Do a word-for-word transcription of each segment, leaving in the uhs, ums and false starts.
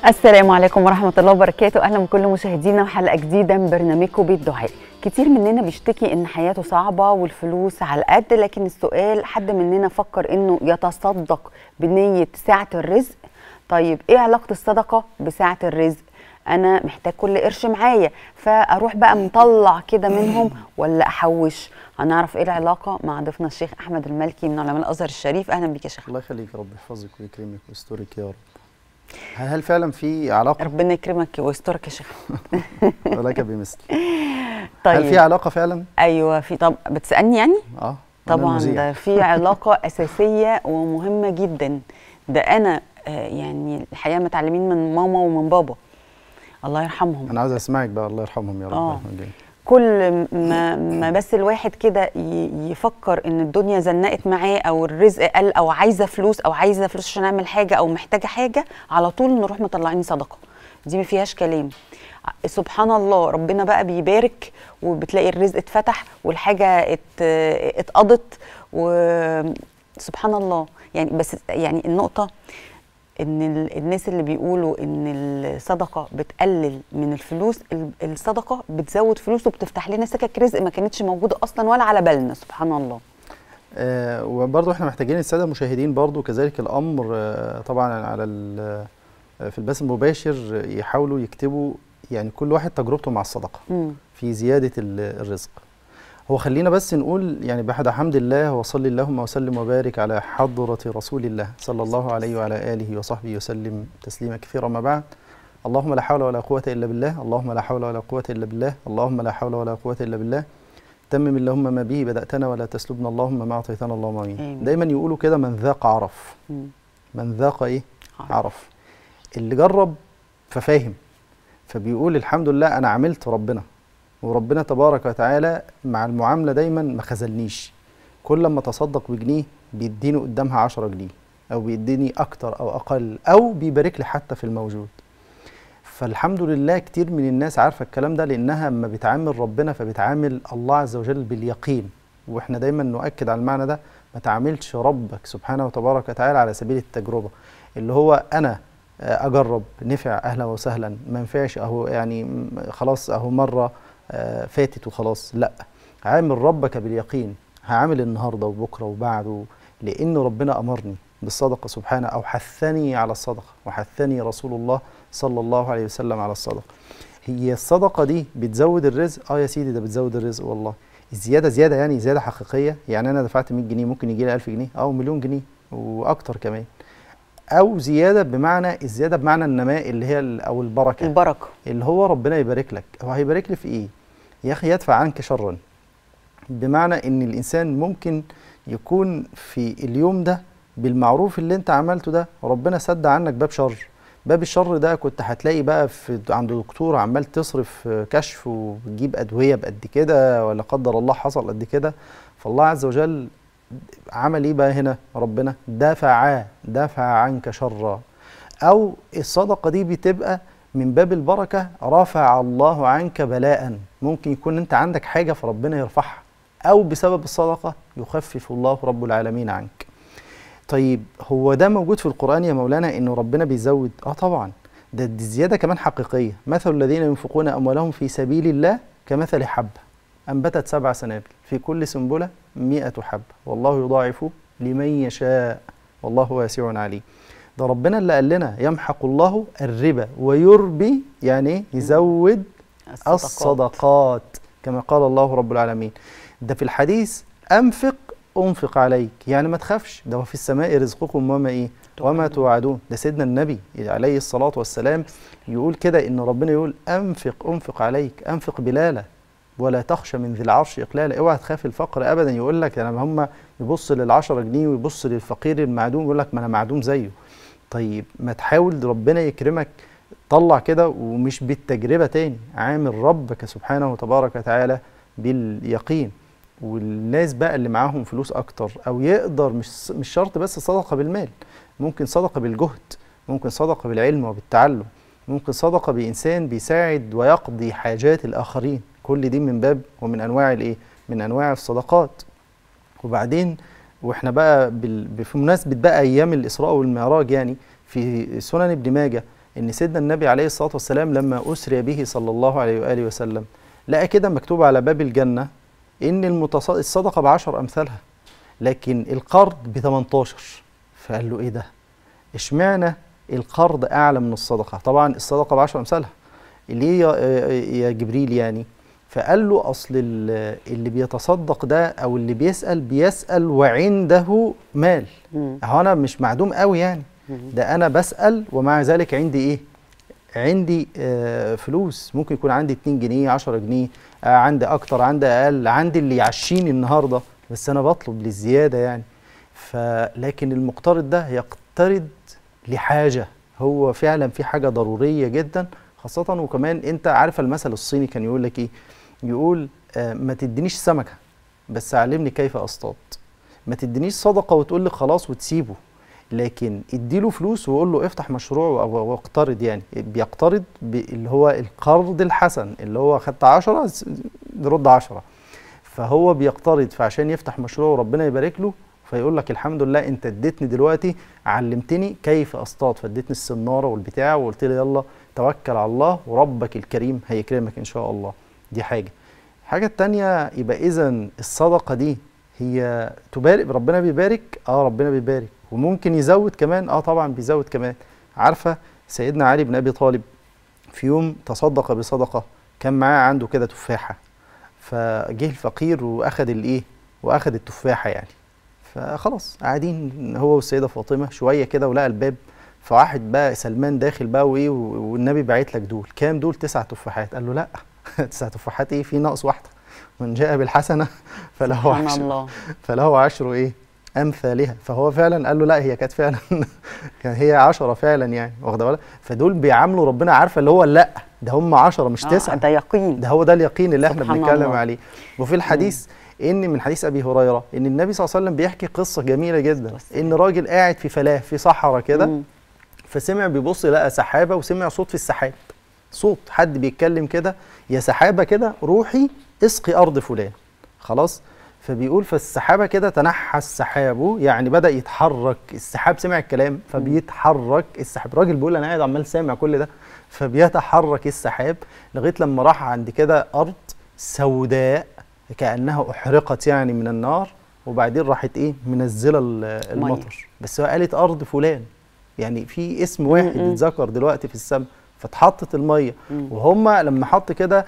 السلام عليكم ورحمة الله وبركاته. أهلا بكل مشاهدينا وحلقة جديدة من برنامجكم بيت دعاء. كتير مننا بيشتكي إن حياته صعبة والفلوس على القد، لكن السؤال حد مننا فكر إنه يتصدق بنية سعة الرزق؟ طيب إيه علاقة الصدقة بسعة الرزق؟ أنا محتاج كل قرش معايا، فأروح بقى مطلع كده منهم ولا أحوش؟ هنعرف إيه العلاقة مع ضيفنا الشيخ أحمد المالكي من علماء الأزهر الشريف. أهلا بك يا شيخ. الله يخليك، رب يحفظك ويكرمك ويسترك يا رب. هل فعلا في علاقه؟ ربنا يكرمك ويسترك يا شيخ. ولك بمثل. طيب هل في علاقه فعلا؟ ايوه في. طب بتسالني يعني؟ اه طبعا ده في علاقه اساسيه ومهمه جدا. ده انا آه يعني الحقيقه متعلمين من ماما ومن بابا الله يرحمهم. انا عاوز اسمعك بقى، الله يرحمهم يا رب. اه كل ما, ما بس الواحد كده يفكر ان الدنيا زنقت معاه او الرزق قل او عايزه فلوس او عايزه فلوس عشان اعمل حاجه او محتاجه حاجه، على طول نروح مطلعين صدقه. دي ما فيهاش كلام. سبحان الله، ربنا بقى بيبارك وبتلاقي الرزق اتفتح والحاجه اتقضت وسبحان الله. يعني بس يعني النقطه ان الناس اللي بيقولوا ان الصدقه بتقلل من الفلوس، الصدقه بتزود فلوس وبتفتح لنا سكك رزق ما كانتش موجوده اصلا ولا على بالنا. سبحان الله. آه وبرضه احنا محتاجين الساده المشاهدين برضه كذلك الامر. آه طبعا على في البث المباشر يحاولوا يكتبوا يعني كل واحد تجربته مع الصدقه م. في زياده الرزق. هو خلينا بس نقول يعني بعد حمد الله وصلي اللهم وسلم وبارك على حضرة رسول الله صلى الله عليه وعلى آله وصحبه وسلم تسليما كثيرا. ما بعد، اللهم لا حول ولا قوة إلا بالله، اللهم لا حول ولا قوة إلا بالله، اللهم لا حول ولا قوة إلا بالله. تمم اللهم ما به بدأتنا ولا تسلبنا اللهم ما أعطيتنا اللهم آمين. دايما يقولوا كده من ذاق عرف. م. من ذاق إيه؟ عرف. عرف. اللي جرب ففاهم، فبيقول الحمد لله أنا عملت ربنا، وربنا تبارك وتعالى مع المعاملة دايما ما خذلنيش. كل ما تصدق بجنيه بيديني قدامها عشرة جنيه، أو بيديني أكتر أو أقل، أو بيبارك لي حتى في الموجود. فالحمد لله كتير من الناس عارفة الكلام ده، لأنها اما بتعامل ربنا فبتعامل الله عز وجل باليقين. وإحنا دايما نؤكد على المعنى ده، ما تعاملش ربك سبحانه وتبارك وتعالى على سبيل التجربة، اللي هو أنا أجرب نفع أهلا وسهلا، ما نفعش أهو يعني خلاص أهو مرة فاتت وخلاص. لا، عامل ربك باليقين. هعامل النهارده وبكره وبعده، لان ربنا امرني بالصدقه سبحانه، او حثني على الصدقه، وحثني رسول الله صلى الله عليه وسلم على الصدقه. هي الصدقه دي بتزود الرزق؟ اه يا سيدي ده بتزود الرزق والله. الزياده زياده يعني زياده حقيقيه. يعني انا دفعت مية جنيه ممكن يجي لي ألف جنيه او مليون جنيه واكتر كمان. او زياده بمعنى الزياده بمعنى النماء اللي هي او البركه. البركه اللي هو ربنا يبارك لك. هو هيبارك لي في ايه؟ يا أخي يدفع عنك شرا. بمعنى إن الإنسان ممكن يكون في اليوم ده بالمعروف اللي أنت عملته ده ربنا سد عنك باب شر. باب الشر ده كنت هتلاقي بقى في عند دكتور عمال تصرف كشف وتجيب أدوية بقد كده، ولا قدر الله حصل قد كده. فالله عز وجل عمل إيه بقى هنا؟ ربنا دفع دفع عنك شرا. أو الصدقة دي بتبقى من باب البركة، رفع الله عنك بلاء. ممكن يكون انت عندك حاجة فربنا يرفعها، او بسبب الصدقة يخفف الله رب العالمين عنك. طيب هو ده موجود في القرآن يا مولانا انه ربنا بيزود؟ اه طبعا، ده دي زيادة كمان حقيقية. مثل الذين ينفقون اموالهم في سبيل الله كمثل حبة انبتت سبع سنابل في كل سنبلة مئة حبة والله يضاعف لمن يشاء والله واسع عليم. ده ربنا اللي قال لنا يمحق الله الربا ويربي، يعني ايه؟ يزود الصدقات. الصدقات كما قال الله رب العالمين. ده في الحديث انفق انفق عليك، يعني ما تخافش، ده في السماء رزقكم وما ايه وما توعدون. ده سيدنا النبي عليه الصلاة والسلام يقول كده، ان ربنا يقول انفق انفق عليك، انفق بلالا ولا تخشى من ذي العرش اقلالا. اوعى تخاف الفقر ابدا. يقول لك لما هم يبص للعشرة جنيه ويبص للفقير المعدوم يقول لك ما انا معدوم زيه. طيب ما تحاول ربنا يكرمك، طلع كده ومش بالتجربة تاني، عامل ربك سبحانه وتبارك وتعالى باليقين. والناس بقى اللي معاهم فلوس اكتر او يقدر، مش مش شرط بس صدقة بالمال، ممكن صدقة بالجهد، ممكن صدقة بالعلم وبالتعلم، ممكن صدقة بإنسان بيساعد ويقضي حاجات الآخرين. كل دي من باب ومن أنواع الإيه؟ من أنواع الصدقات. وبعدين واحنا بقى بمناسبة بقى أيام الإسراء والمعراج، يعني في سنن ابن ماجه ان سيدنا النبي عليه الصلاه والسلام لما اسري به صلى الله عليه واله وسلم لقى كده مكتوب على باب الجنه ان المتص... الصدقه بعشر امثالها، لكن القرض ب تمنتاشر. فقال له ايه ده؟ اشمعنى القرض اعلى من الصدقه؟ طبعا الصدقه بعشر امثالها، ليه يا, يا جبريل يعني؟ فقال له اصل اللي بيتصدق ده او اللي بيسال بيسال وعنده مال، هو انا مش معدوم قوي يعني، ده انا بسال ومع ذلك عندي ايه؟ عندي آه فلوس، ممكن يكون عندي اتنين جنيه عشرة جنيه، آه عندي اكتر عندي اقل، عندي اللي يعشيني النهارده، بس انا بطلب للزياده يعني. فلكن المقترض ده يقترض لحاجه، هو فعلا في حاجه ضروريه جدا، خاصه وكمان انت عارف المثل الصيني كان يقول لك ايه؟ يقول آه ما تدينيش سمكه بس علمني كيف اصطاد، ما تدينيش صدقه وتقول لي خلاص وتسيبه، لكن اديله فلوس وقول له افتح مشروع واقترض، يعني بيقترض اللي هو القرض الحسن، اللي هو خدت عشرة رد عشرة، فهو بيقترض فعشان يفتح مشروع وربنا يبارك له، فيقول لك الحمد لله انت اديتني دلوقتي علمتني كيف اصطاد، فاديتني السناره والبتاع وقلت لي يلا توكل على الله وربك الكريم هيكرمك ان شاء الله. دي حاجه. الحاجه الثانيه يبقى اذا الصدقه دي هي تبارك، ربنا بيبارك، اه ربنا بيبارك وممكن يزود كمان، اه طبعا بيزود كمان. عارفه سيدنا علي بن ابي طالب في يوم تصدق بصدقه، كان معاه عنده كده تفاحه، فجه الفقير واخد الايه؟ واخد التفاحه يعني، فخلاص قاعدين هو والسيده فاطمه شويه كده ولقى الباب، فواحد بقى سلمان داخل بقى وايه والنبي باعت لك دول كام؟ دول تسع تفاحات. قال له لا تسع تفاحات ايه؟ في ناقص واحده، من جاء بالحسنه فله عشر فله عشر ايه؟ امثالها. فهو فعلا قال له لا هي كانت فعلا كان هي عشرة فعلا يعني، واخده بالك؟ فدول بيعاملوا ربنا عارفه اللي هو لا ده هم عشرة مش تسعة، آه ده يقين، ده هو ده اليقين اللي احنا بنتكلم الله. عليه. وفي الحديث مم. ان من حديث ابي هريره ان النبي صلى الله عليه وسلم بيحكي قصه جميله جدا، ان راجل قاعد في فلاه في صحراء كده، فسمع بيبص لقى سحابه وسمع صوت في السحاب، صوت حد بيتكلم كده، يا سحابه كده روحي اسقي ارض فلان. خلاص، فبيقول فالسحابه كده تنحى السحاب، يعني بدا يتحرك السحاب، سمع الكلام فبيتحرك السحاب. الراجل بيقول انا قاعد عمال سامع كل ده، فبيتحرك السحاب لغايه لما راح عند كده ارض سوداء كانها احرقت يعني من النار، وبعدين راحت ايه؟ منزله المطر، بس هو قالت ارض فلان، يعني في اسم واحد اتذكر دلوقتي في السماء، فاتحطت الميه. وهم لما حط كده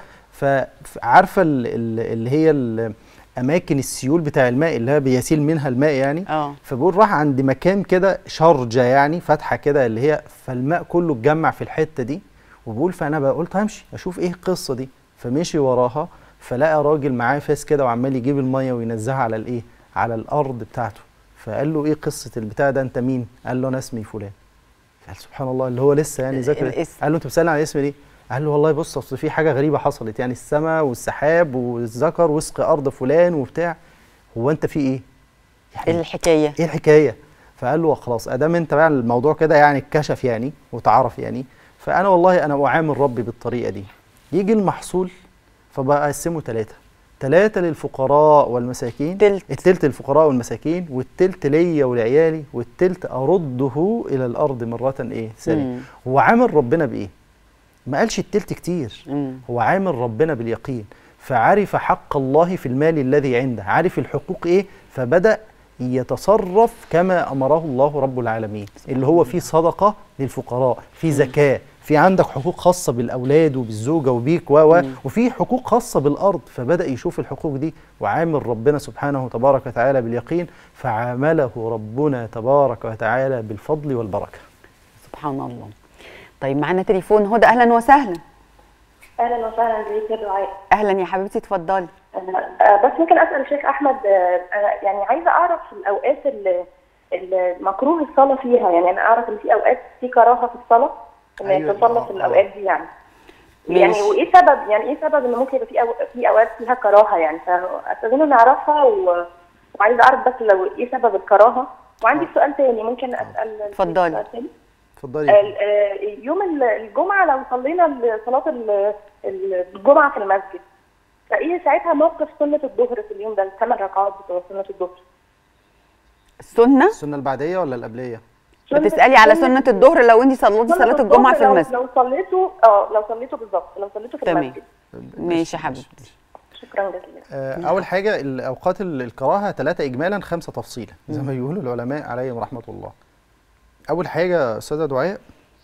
فعارفه اللي هي اماكن السيول بتاع الماء اللي هي بيسيل منها الماء يعني، اه فبقول راح عند مكان كده شرجه يعني فتحه كده اللي هي، فالماء كله اتجمع في الحته دي، وبقول فانا بقى قلت همشي اشوف ايه القصه دي، فمشي وراها فلقى راجل معاه فاس كده وعمال يجيب الميه وينزلها على الايه؟ على الارض بتاعته. فقال له ايه قصه البتاع ده؟ انت مين؟ قال له انا اسمي فلان. قال سبحان الله اللي هو لسه يعني ذاكر. قال له انت بتسالني على اسمي ليه؟ قال له والله بص اصل في حاجه غريبه حصلت، يعني السماء والسحاب والذكر وسق ارض فلان وبتاع، هو انت في ايه؟ يعني ايه الحكايه؟ ايه الحكايه؟ فقال له خلاص ادام انت بقى الموضوع كده يعني اتكشف يعني وتعرف يعني، فانا والله انا اعامل ربي بالطريقه دي. يجي المحصول فبقسمه ثلاثه، ثلاثه للفقراء والمساكين، تلت. التلت للفقراء والمساكين، والتلت ليا ولعيالي، والتلت ارده الى الارض مره ايه؟ ثانيه. هو عامل ربنا بايه؟ ما قالش التلت كتير، مم. هو عامل ربنا باليقين، فعرف حق الله في المال الذي عنده، عارف الحقوق ايه، فبدأ يتصرف كما أمره الله رب العالمين، اللي هو في صدقة للفقراء، في زكاة، في عندك حقوق خاصة بالأولاد وبالزوجة وبيك و وفي حقوق خاصة بالأرض، فبدأ يشوف الحقوق دي وعامل ربنا سبحانه تبارك وتعالى باليقين، فعامله ربنا تبارك وتعالى بالفضل والبركة. سبحان الله. طيب معانا تليفون هدى، اهلا وسهلا. اهلا وسهلا بيك يا دعاء. اهلا يا حبيبتي اتفضلي. بس ممكن اسال الشيخ احمد، يعني عايزه اعرف الاوقات اللي المكروه الصلاه فيها، يعني انا اعرف ان في اوقات في كراهه في الصلاه ان أيوة تصلى في الاوقات دي يعني ماشي. يعني وايه سبب، يعني ايه سبب ان ممكن يبقى في أو... في اوقات فيها كراهه يعني، فاستاذنوا نعرفها و... وعايزه اعرف بس لو ايه سبب الكراهه. وعندي سؤال تاني ممكن اسال؟ اتفضلي. اتفضلي. يوم الجمعه لو صلينا صلاه الجمعه في المسجد، فايه ساعتها موقف سنه الظهر في اليوم ده، الثمان ركعات بتوع سنه الظهر؟ السنه؟ السنه البعديه ولا القبليه؟ بتسالي على سنه الظهر لو انت صليتي صلاه الجمعه في المسجد. لو صليته اه لو صليته بالظبط لو صليته في تمام. المسجد. ماشي يا حبيبتي. شكرا جزيلا. آه اول حاجه الاوقات الكراهه ثلاثه اجمالا خمسه تفصيلا زي ما بيقولوا العلماء عليهم رحمه الله. اول حاجه استاذه دعاء،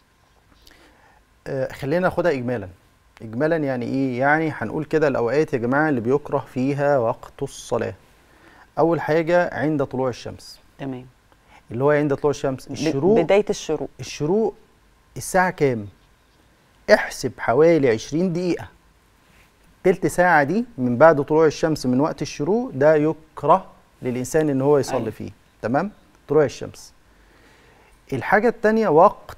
آه خلينا ناخدها اجمالا. اجمالا يعني ايه؟ يعني هنقول كده الاوقات يا جماعه اللي بيكره فيها وقت الصلاه. اول حاجه عند طلوع الشمس. تمام. اللي هو عند طلوع الشمس الشروق. بدايه الشروق. الشروق الساعه كام؟ احسب حوالي عشرين دقيقه. تلت ساعه دي من بعد طلوع الشمس من وقت الشروق ده يكره للانسان ان هو يصلي. أيوة. فيه. تمام؟ طلوع الشمس. الحاجه الثانيه وقت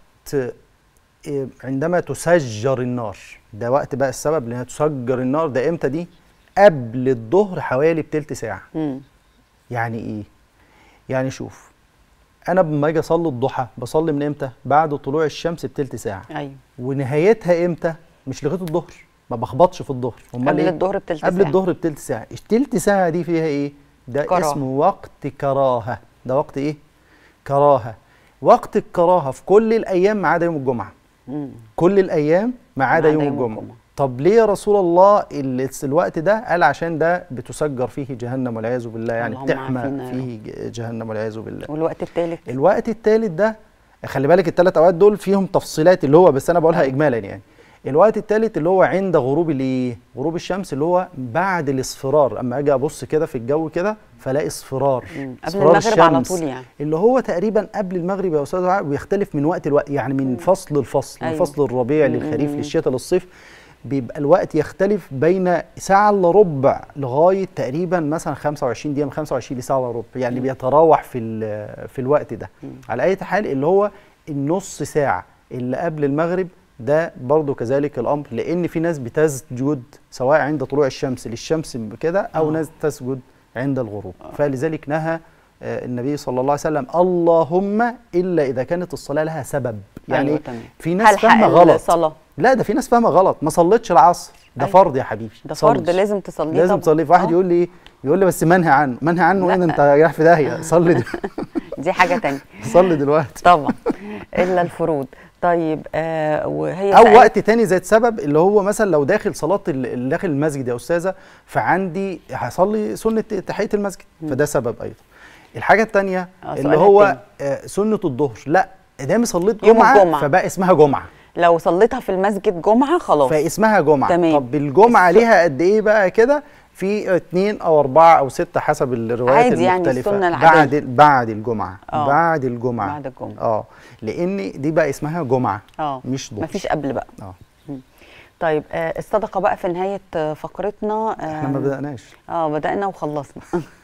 عندما تسجر النار. ده وقت بقى السبب لانها تسجر النار ده امتى دي؟ قبل الظهر حوالي بتلت ساعه. مم. يعني ايه؟ يعني شوف، انا لما اجي اصلي الضحى بصلي من امتى؟ بعد طلوع الشمس بتلت ساعه. ايوه. ونهايتها امتى؟ مش لغايه الظهر، ما بخبطش في الظهر. امال قبل إيه؟ الظهر بتلت ساعه. قبل الظهر بتلت ساعه. التلت ساعه دي فيها ايه؟ ده كراهة. اسمه وقت كراهه. ده وقت ايه؟ كراهه. وقت الكراهه في كل الايام ما عدا يوم الجمعه. مم. كل الايام ما عدا يوم, يوم الجمعه. الجمعة. طب ليه يا رسول الله الوقت ده؟ قال عشان ده بتسجر فيه جهنم والعياذ بالله، يعني بتحمى فيه جهنم والعياذ بالله. والوقت الثالث؟ الوقت الثالث ده خلي بالك الثلاث اوقات دول فيهم تفصيلات اللي هو بس انا بقولها اجمالا يعني. الوقت الثالث اللي هو عند غروب الايه؟ غروب الشمس، اللي هو بعد الاصفرار. اما اجي ابص كده في الجو كده فلاقي اصفرار. قبل المغرب على طول يعني. اللي هو تقريبا قبل المغرب يا استاذ دعاء، بيختلف من وقت لوقت يعني من مم. فصل لفصل. أيوة. من فصل الربيع للخريف للشتاء للصيف بيبقى الوقت يختلف بين ساعة الا ربع لغاية تقريبا مثلا خمسة وعشرين دقيقة من خمسة وعشرين لساعة الا ربع، يعني مم. بيتراوح في في الوقت ده. مم. على أي حال اللي هو النص ساعة اللي قبل المغرب ده برضو كذلك الأمر، لأن في ناس بتسجد سواء عند طلوع الشمس للشمس كده أو آه. ناس تسجد عند الغروب. آه. فلذلك نهى النبي صلى الله عليه وسلم اللهم إلا إذا كانت الصلاة لها سبب. يعني أيوة في ناس فاهمة غلط. صلاة. لا ده في ناس فاهمه غلط، ما صليتش العصر ده أيوة. فرض يا حبيبي، ده فرض لازم تصليه. لازم تصليه. واحد آه. يقول لي يقول لي بس منهي عنه. منهي عنه ايه؟ انت رايح في داهيه. صلي دي, دي حاجه ثانيه. صلي دلوقتي طبعا الا الفروض. طيب آه وهي او وقت تاني ذات سبب، اللي هو مثلا لو داخل صلاه داخل المسجد يا استاذه، فعندي هصلي سنه تحيه المسجد، فده سبب ايضا. الحاجه الثانيه اللي هو آه سنه الظهر، لا دام صليت جمعه فبقى اسمها جمعه. لو صليتها في المسجد جمعه خلاص فاسمها جمعه. تمام. طب الجمعه ليها قد ايه بقى كده؟ في اثنين او اربعه او سته حسب الروايات المختلفه. يعني بعد بعد الجمعه. أوه. بعد الجمعه بعد الجمعه اه لان دي بقى اسمها جمعه. اه مش ظهر. مفيش قبل بقى. اه طيب آه الصدقه بقى في نهايه فقرتنا. آه احنا ما بدأناش. اه بدأنا وخلصنا.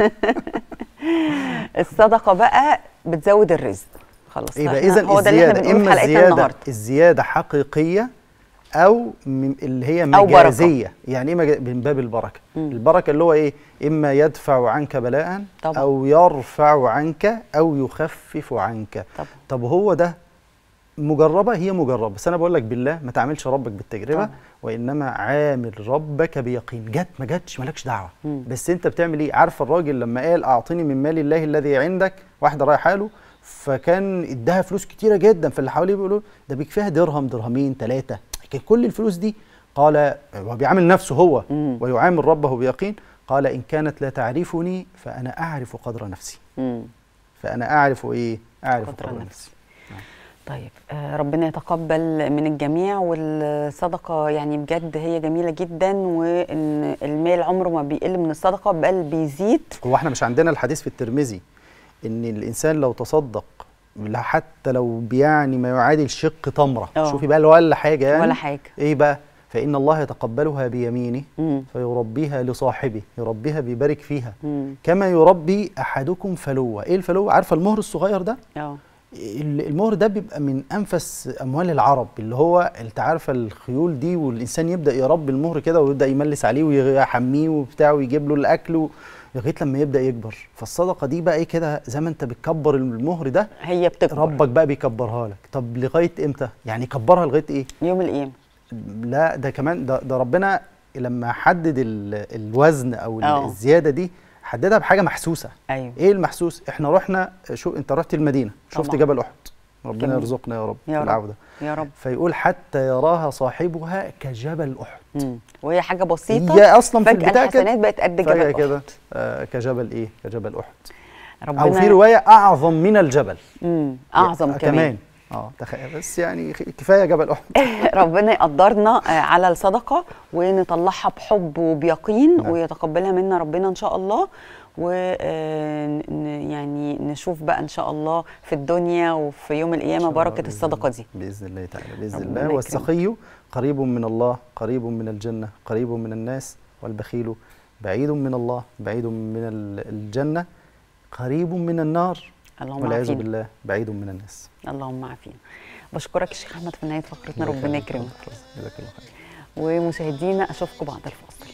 الصدقه بقى بتزود الرزق. خلاص. يبقى اذا الزياده اما الزياده الزياده حقيقيه او اللي هي مجازيه. يعني ايه من باب البركه؟ مم. البركه اللي هو ايه؟ اما يدفع عنك بلاء طبعا. او يرفع عنك او يخفف عنك. طبعا. طب هو ده مجربه؟ هي مجربه، بس انا بقول لك بالله ما تعاملش ربك بالتجربه. طبعا. وانما عامل ربك بيقين. جت ما جتش مالكش دعوه. مم. بس انت بتعمل ايه؟ عارف الراجل لما قال اعطني من مال الله الذي عندك، واحده رايحه له فكان اداها فلوس كتيره جدا، فاللي حواليه بيقولوا ده بيكفيها درهم درهمين ثلاثه، لكن كل الفلوس دي قال هو بيعامل نفسه هو مم. ويعامل ربه بيقين. قال ان كانت لا تعرفني فانا اعرف قدر نفسي. مم. فانا اعرف ايه؟ اعرف قدر, قدر نفسي. طيب آه ربنا يتقبل من الجميع، والصدقه يعني بجد هي جميله جدا، وان المال عمره ما بيقل من الصدقه بل بيزيد. هو احنا مش عندنا الحديث في الترمذي ان الانسان لو تصدق حتى لو يعني ما يعادل شق تمره، أوه. شوفي بقى ولا حاجه يعني ولا حاجه ايه بقى؟ فان الله يتقبلها بيمينه مم. فيربيها لصاحبه، يربيها بيبارك فيها. مم. كما يربي احدكم فلوه. ايه الفلوه؟ عارفه المهر الصغير ده؟ اه المهر ده بيبقى من انفس اموال العرب، اللي هو انت عارفه الخيول دي، والانسان يبدا يربي المهر كده ويبدا يملس عليه ويحميه وبتاع ويجيب له الاكل لغايه لما يبدا يكبر. فالصدقه دي بقى ايه كده؟ زي ما انت بتكبر المهر ده هي بتكبر، ربك بقى بيكبرها لك. طب لغايه امتى؟ يعني يكبرها لغايه ايه؟ يوم القيامه. لا ده كمان ده, ده ربنا لما حدد الوزن او أوه. الزياده دي حددها بحاجه محسوسه. ايوه. ايه المحسوس؟ احنا رحنا شو انت رحت المدينه شفت طبعا. جبل احد ربنا يرزقنا يا رب يا رب العودة يا رب. فيقول حتى يراها صاحبها كجبل أحد. مم. وهي حاجة بسيطة هي أصلا في فجأة البداية الحسنات بقت قد جبل أحد كده آه كجبل إيه؟ كجبل أحد. ربنا أو في رواية أعظم من الجبل. امم أعظم يعني كمان. كمان اه تخيل بس يعني كفايه جبل احد. ربنا يقدرنا على الصدقه ونطلعها بحب وبيقين نعم. ويتقبلها منا ربنا ان شاء الله، و يعني نشوف بقى ان شاء الله في الدنيا وفي يوم القيامه بركه الصدقه دي باذن الله تعالى. باذن الله. والسخي قريب من الله، قريب من الجنه، قريب من الناس، والبخيل بعيد من الله، بعيد من الجنه، قريب من النار، اللهم والعياذ بالله بعيد من الناس. اللهم عافينا. بشكرك يا شيخ احمد في نهايه فقرتنا، ربنا يكرمك. جزاك الله خير. ومشاهدينا اشوفكم بعد الفاصل.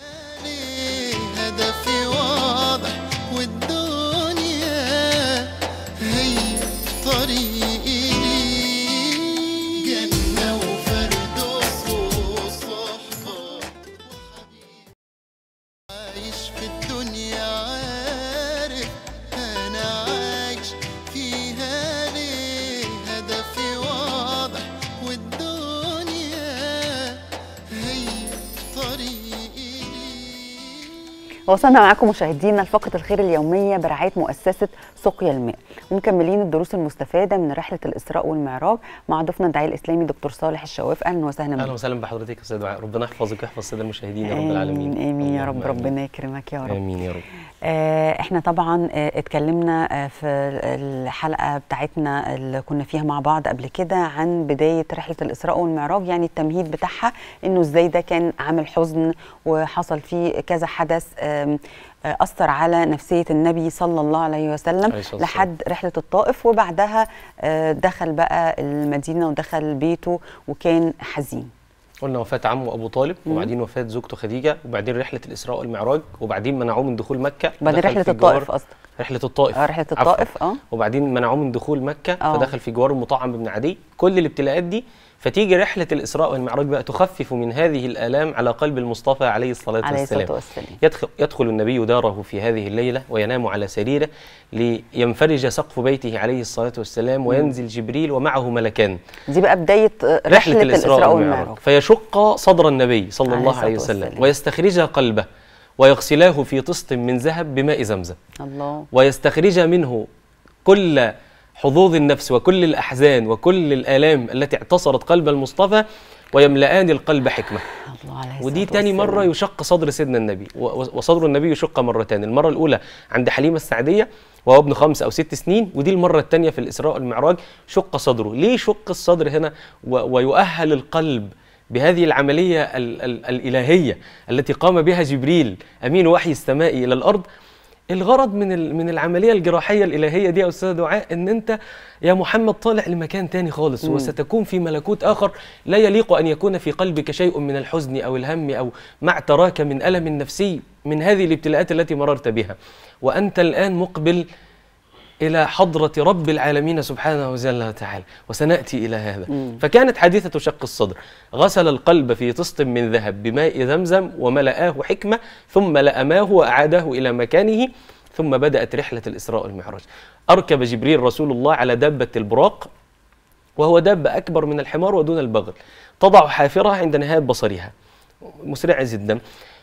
هدفي واضح والدنيا هي طريقي لي، جنة وفردوس وصحبة وحبيب عايش في الدنيا، عارف أنا عايش فيها ليه. هدفي واضح والدنيا هي طريقي. وصلنا معاكم مشاهدينا لفقرة الخير اليومية برعاية مؤسسة سقيا الماء، ومكملين الدروس المستفادة من رحلة الإسراء والمعراج مع ضيفنا الداعية الإسلامي دكتور صالح الشواف. أهلا وسهلا بك. أهلا وسهلا بحضرتك يا أستاذ دعاء، ربنا يحفظك ويحفظ السادة المشاهدين يا رب العالمين. آمين آمين يا رب، ربنا يكرمك يا رب. آمين يا رب. آه احنا طبعا آه اتكلمنا آه في الحلقة بتاعتنا اللي كنا فيها مع بعض قبل كده عن بداية رحلة الإسراء والمعراج، يعني التمهيد بتاعها انه ازاي ده كان عامل حزن وحصل فيه كذا حدث آه أثر على نفسية النبي صلى الله عليه وسلم لحد رحلة الطائف، وبعدها آه دخل بقى المدينة ودخل بيته وكان حزين. قلنا وفاة عمه أبو طالب، وبعدين وفاة زوجته خديجة، وبعدين رحلة الإسراء والمعراج، وبعدين منعوه من دخول مكة. بعدين رحلة الطائف قصدك. رحلة الطائف. اه رحلة الطائف اه. وبعدين منعوه من دخول مكة أوه. فدخل في جوار المطعم بن عدي. كل الابتلاءات دي فتيجي رحلة الإسراء والمعراج بقى تخفف من هذه الآلام على قلب المصطفى عليه الصلاة عليه والسلام. الصلاة والسلام. يدخل, يدخل النبي داره في هذه الليلة وينام على سريره لينفرج سقف بيته عليه الصلاة والسلام، وينزل جبريل ومعه ملكان. دي بقى بداية رحلة, رحلة الإسراء, الإسراء والمعراج. فيشق صدر النبي صلى الله عليه وسلم والسلام. ويستخرج قلبه ويغسلاه في طست من ذهب بماء زمزم. الله. ويستخرج منه كل حظوظ النفس وكل الأحزان وكل الآلام التي اعتصرت قلب المصطفى، ويملآن القلب حكمة. الله عليه. ودي تاني مرة يشق صدر سيدنا النبي، وصدر النبي يشق مرتين. المرة الأولى عند حليمة السعدية وهو ابن خمس أو ست سنين، ودي المرة الثانية في الإسراء والمعراج شق صدره. ليه شق الصدر هنا ويؤهل القلب بهذه العملية ال ال الإلهية التي قام بها جبريل أمين وحي السماء إلى الأرض؟ الغرض من من العمليه الجراحيه الالهيه دي يا استاذ دعاء ان انت يا محمد طالع لمكان تاني خالص، مم. وستكون في ملكوت اخر لا يليق ان يكون في قلبك شيء من الحزن او الهم او ما اعتراك من الم نفسي من هذه الابتلاءات التي مررت بها، وانت الان مقبل إلى حضرة رب العالمين سبحانه وتعالى، وسنأتي إلى هذا. مم. فكانت حادثة شق الصدر، غسل القلب في طست من ذهب بماء زمزم وملآه حكمة، ثم لأماه وأعاده إلى مكانه، ثم بدأت رحلة الإسراء والمعراج. أركب جبريل رسول الله على دابة البراق، وهو دابة أكبر من الحمار ودون البغل، تضع حافرها عند نهاية بصرها، مسرعة جدا.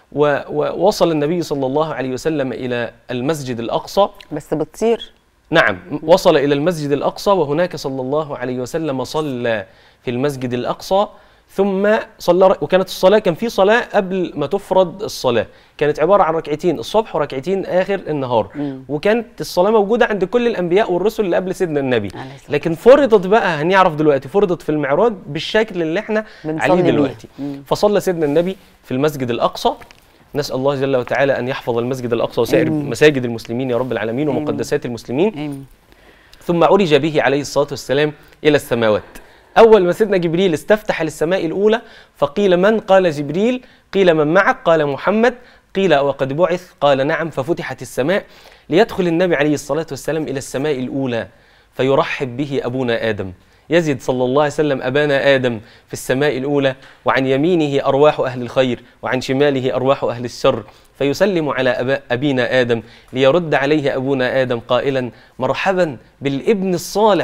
ووصل النبي صلى الله عليه وسلم إلى المسجد الأقصى. بس بتطير. نعم، وصل إلى المسجد الأقصى، وهناك صلى الله عليه وسلم صلى في المسجد الأقصى، ثم صلى. وكانت الصلاة، كان في صلاة قبل ما تفرض الصلاة، كانت عبارة عن ركعتين الصبح وركعتين آخر النهار. مم. وكانت الصلاة موجودة عند كل الأنبياء والرسل اللي قبل سيدنا النبي، لكن فرضت بقى، هنعرف دلوقتي، فرضت في المعراج بالشكل اللي احنا عليه دلوقتي. فصلى سيدنا النبي في المسجد الأقصى. نسأل الله جل وتعالى أن يحفظ المسجد الأقصى وسائر أمين. مساجد المسلمين يا رب العالمين ومقدسات المسلمين. أمين. ثم عرج به عليه الصلاة والسلام إلى السماوات. أول ما سيدنا جبريل استفتح للسماء الأولى فقيل من؟ قال جبريل. قيل من معك؟ قال محمد. قيل وقد بعث؟ قال نعم. ففتحت السماء ليدخل النبي عليه الصلاة والسلام إلى السماء الأولى، فيرحب به أبونا آدم. يزد صلى الله عليه وسلم أبانا آدم في السماء الأولى، وعن يمينه أرواح أهل الخير وعن شماله أرواح أهل الشر، فيسلم على أبا أبينا آدم ليرد عليه أبونا آدم قائلا مرحبا بالابن الصالح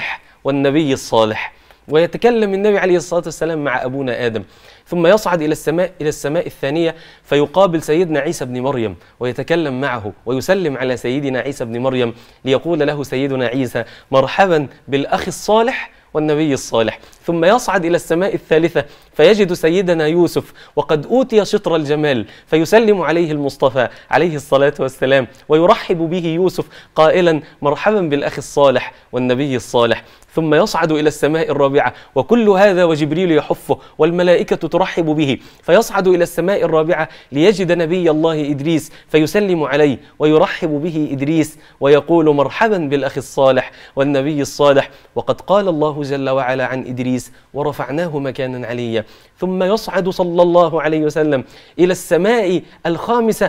والنبي الصالح. ويتكلم النبي عليه الصلاة والسلام مع أبونا آدم، ثم يصعد إلى السماء إلى السماء الثانية فيقابل سيدنا عيسى بن مريم ويتكلم معه ويسلم على سيدنا عيسى بن مريم ليقول له سيدنا عيسى مرحبا بالأخ الصالح والنبي الصالح. ثم يصعد إلى السماء الثالثة فيجد سيدنا يوسف وقد أوتي شطر الجمال فيسلم عليه المصطفى عليه الصلاة والسلام ويرحب به يوسف قائلا مرحبا بالأخ الصالح والنبي الصالح. ثم يصعد إلى السماء الرابعة وكل هذا وجبريل يحفه والملائكة ترحب به، فيصعد إلى السماء الرابعة ليجد نبي الله إدريس فيسلم عليه ويرحب به إدريس ويقول مرحبا بالأخ الصالح والنبي الصالح. وقد قال الله جل وعلا عن إدريس ورفعناه مكانا عليا. ثم يصعد صلى الله عليه وسلم إلى السماء الخامسة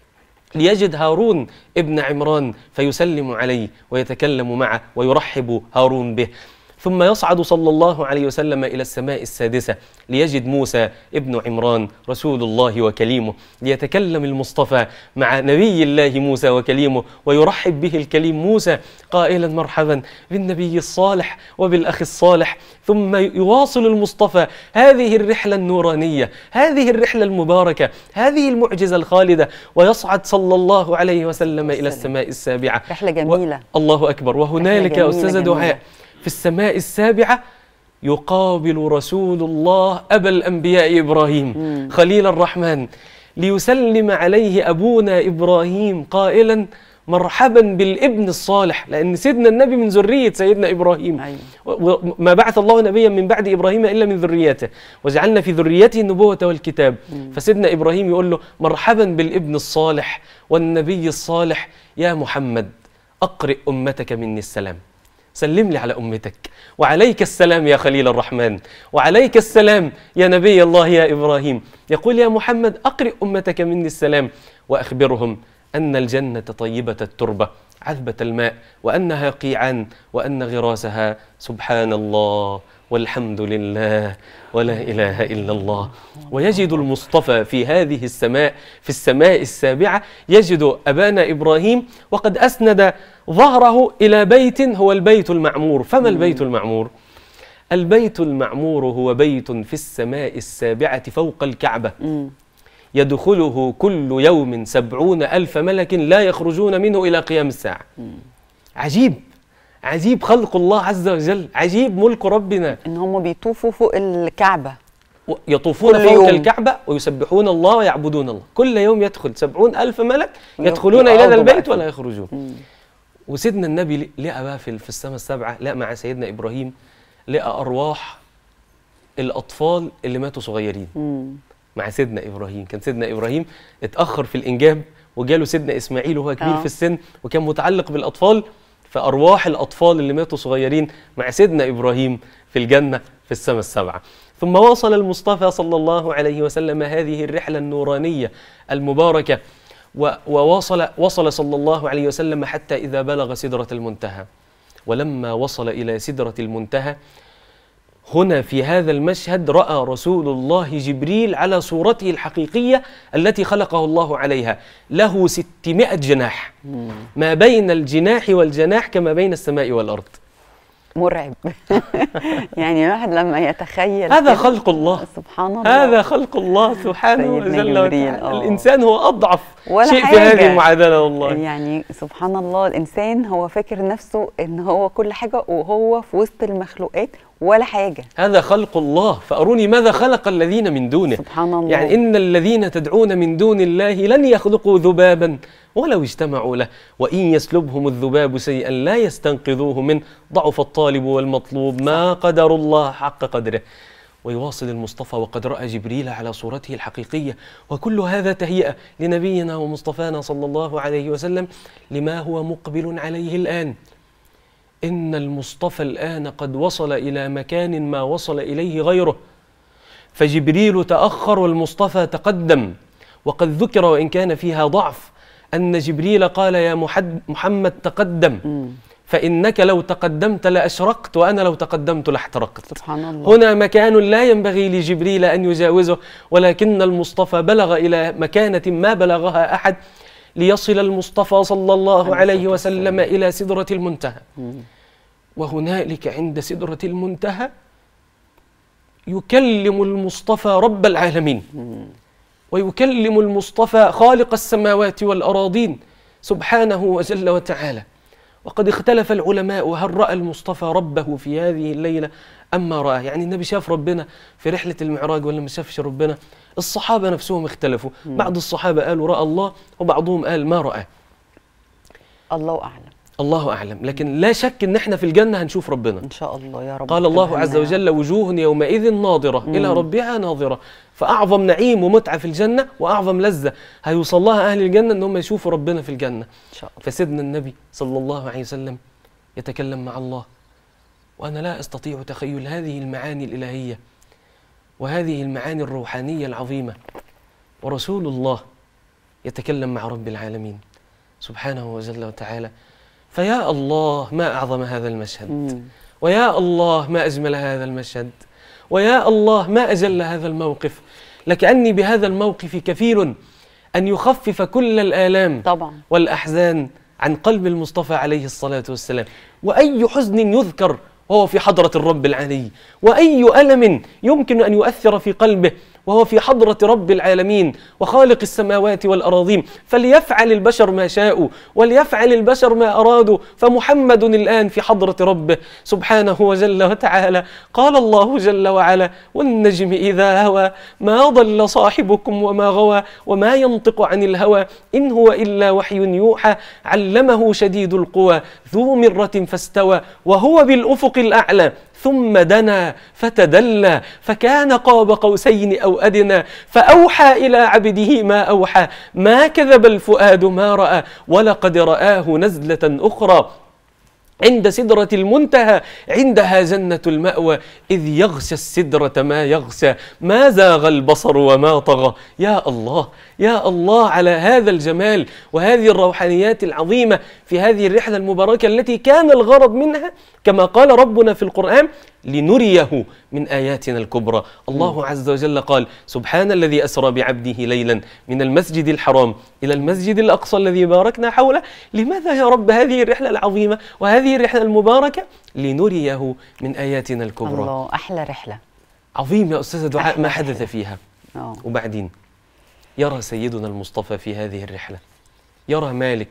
ليجد هارون ابن عمران فيسلم عليه ويتكلم معه ويرحب هارون به. ثم يصعد صلى الله عليه وسلم إلى السماء السادسة ليجد موسى ابن عمران رسول الله وكليمه ليتكلم المصطفى مع نبي الله موسى وكليمه ويرحب به الكليم موسى قائلا مرحبا بالنبي الصالح وبالأخ الصالح. ثم يواصل المصطفى هذه الرحلة النورانية، هذه الرحلة المباركة، هذه المعجزة الخالدة، ويصعد صلى الله عليه وسلم إلى السماء السابعة. رحلة جميلة و... الله أكبر. وهنالك يا أستاذة دعاء في السماء السابعة يقابل رسول الله أبا الأنبياء إبراهيم مم. خليل الرحمن ليسلم عليه أبونا إبراهيم قائلا مرحبا بالابن الصالح، لأن سيدنا النبي من ذرية سيدنا إبراهيم. أيوة. وما بعث الله نبيا من بعد إبراهيم إلا من ذريته وجعلنا في ذريته النبوة والكتاب. مم. فسيدنا إبراهيم يقول له مرحبا بالابن الصالح والنبي الصالح، يا محمد أقرئ أمتك مني السلام، سلم لي على أمتك، وعليك السلام يا خليل الرحمن، وعليك السلام يا نبي الله يا إبراهيم. يقول يا محمد أقرئ أمتك مني السلام وأخبرهم أن الجنة طيبة التربة عذبة الماء وأنها قيعان وأن غراسها سبحان الله والحمد لله ولا إله إلا الله. ويجد المصطفى في هذه السماء في السماء السابعة يجد أبانا إبراهيم وقد أسند ظهره إلى بيت هو البيت المعمور. فما البيت المعمور؟ البيت المعمور هو بيت في السماء السابعة فوق الكعبة يدخله كل يوم سبعون ألف ملك لا يخرجون منه إلى قيام الساعة. عجيب عجيب خلق الله عز وجل، عجيب ملك ربنا. إن هم بيطوفوا فوق الكعبة، يطوفون فوق يوم. الكعبة ويسبحون الله ويعبدون الله. كل يوم يدخل سبعون ألف ملك يدخلون إلى هذا البيت ولا يخرجون. مم. وسيدنا النبي لقى بقى في السماء السبعة، لقى مع سيدنا إبراهيم لقى أرواح الأطفال اللي ماتوا صغيرين. مم. مع سيدنا إبراهيم. كان سيدنا إبراهيم اتأخر في الإنجاب وجاله سيدنا إسماعيل وهو كبير أوه. في السن وكان متعلق بالأطفال، فأرواح الأطفال اللي ماتوا صغيرين مع سيدنا إبراهيم في الجنة في السماء السبعة. ثم وصل المصطفى صلى الله عليه وسلم هذه الرحلة النورانية المباركة، ووصل وصل صلى الله عليه وسلم حتى إذا بلغ سدرة المنتهى. ولما وصل إلى سدرة المنتهى هنا في هذا المشهد رأى رسول الله جبريل على صورته الحقيقية التي خلقه الله عليها، له ستمائة جناح، ما بين الجناح والجناح كما بين السماء والأرض. مرعب. يعني الواحد لما يتخيل هذا خلق الله سبحان الله، هذا خلق الله سبحانه وتعالى. الإنسان هو أضعف حاجة. شيء في هذه المعادلة والله. يعني سبحان الله، الإنسان هو فاكر نفسه إن هو كل حاجة وهو في وسط المخلوقات ولا حاجة. هذا خلق الله، فأروني ماذا خلق الذين من دونه. سبحان الله. يعني إن الذين تدعون من دون الله لن يخلقوا ذبابا ولو اجتمعوا له وإن يسلبهم الذباب شيئا لا يستنقذوه منه ضعف الطالب والمطلوب ما قدر الله حق قدره. ويواصل المصطفى وقد رأى جبريل على صورته الحقيقية، وكل هذا تهيئة لنبينا ومصطفانا صلى الله عليه وسلم لما هو مقبل عليه الآن. إن المصطفى الآن قد وصل إلى مكان ما وصل إليه غيره، فجبريل تأخر والمصطفى تقدم. وقد ذكر وإن كان فيها ضعف أن جبريل قال يا محمد تقدم فإنك لو تقدمت لأشرقت وأنا لو تقدمت لاحترقت. سبحان الله. هنا مكان لا ينبغي لجبريل أن يجاوزه، ولكن المصطفى بلغ إلى مكانة ما بلغها أحد ليصل المصطفى صلى الله عليه وسلم إلى سدرة المنتهى. وهنالك عند سدرة المنتهى يكلم المصطفى رب العالمين، ويكلم المصطفى خالق السماوات والأراضين سبحانه وجل وتعالى. وقد اختلف العلماء هل رأى المصطفى ربه في هذه الليلة أم ما رأى، يعني النبي شاف ربنا في رحلة المعراج ولا ما شافش ربنا؟ الصحابة نفسهم اختلفوا، بعض الصحابة قالوا رأى الله وبعضهم قال ما رأى. الله أعلم. الله أعلم، لكن لا شك إن احنا في الجنة هنشوف ربنا إن شاء الله يا رب. قال الله عز وجل وجوه يومئذ ناظرة مم. إلى ربها ناظرة. فأعظم نعيم ومتعة في الجنة وأعظم لذة هيوصل لها أهل الجنة إن هم يشوفوا ربنا في الجنة. إن شاء الله. فسيدنا النبي صلى الله عليه وسلم يتكلم مع الله، وأنا لا أستطيع تخيل هذه المعاني الإلهية وهذه المعاني الروحانية العظيمة، ورسول الله يتكلم مع رب العالمين سبحانه وجل وتعالى. فيا الله ما أعظم هذا المشهد، مم. ويا الله ما أجمل هذا المشهد، ويا الله ما أجل هذا الموقف. لكأني بهذا الموقف كفيل أن يخفف كل الآلام طبعا والأحزان عن قلب المصطفى عليه الصلاة والسلام. وأي حزن يذكر وهو في حضرة الرب العلي، وأي ألم يمكن أن يؤثر في قلبه وهو في حضرة رب العالمين وخالق السماوات والأراضين. فليفعل البشر ما شاءوا وليفعل البشر ما أرادوا، فمحمد الآن في حضرة ربه سبحانه وجل وتعالى. قال الله جل وعلا والنجم إذا هوى ما ضل صاحبكم وما غوى وما ينطق عن الهوى إن هو إلا وحي يوحى علمه شديد القوى ذو مرة فاستوى وهو بالأفق الأعلى ثم دنا فتدلى فكان قاب قوسين أو أدنى فأوحى إلى عبده ما أوحى ما كذب الفؤاد ما رأى ولقد رآه نزلة أخرى عند سدرة المنتهى عندها جنة المأوى إذ يغشى السدرة ما يغشى ما زاغ البصر وما طغى. يا الله يا الله على هذا الجمال وهذه الروحانيات العظيمة في هذه الرحلة المباركة التي كان الغرض منها كما قال ربنا في القرآن لنريه من آياتنا الكبرى. الله عز وجل قال سبحان الذي أسرى بعبده ليلا من المسجد الحرام إلى المسجد الأقصى الذي باركنا حوله. لماذا يا رب هذه الرحلة العظيمة وهذه الرحلة المباركة؟ لنريه من آياتنا الكبرى. الله أحلى رحلة. عظيم يا أستاذة دعاء أحلى ما حدث رحلة. فيها. أوه. وبعدين يرى سيدنا المصطفى في هذه الرحلة، يرى مالك